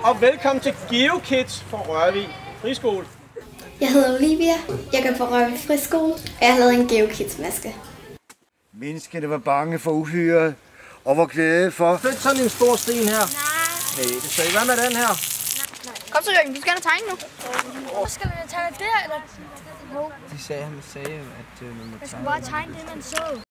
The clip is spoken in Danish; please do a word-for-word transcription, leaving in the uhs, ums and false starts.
og velkommen til GeoKids fra Rørvig Friskole. Jeg hedder Olivia, jeg går på Rørvig Friskole, og jeg har lavet en GeoKids-maske. Menneskene var bange for uhyret og var glade for... Flyt sådan en stor sten her. Nej. Hey, det sagde, hvad med den her? Nej. Kom så, Jørgen, vi skal have tegne nu. Hvor skal vi tegne der, eller? De sagde, han sagde, at øh, man må Jeg skal tegne. bare tegne det, man så.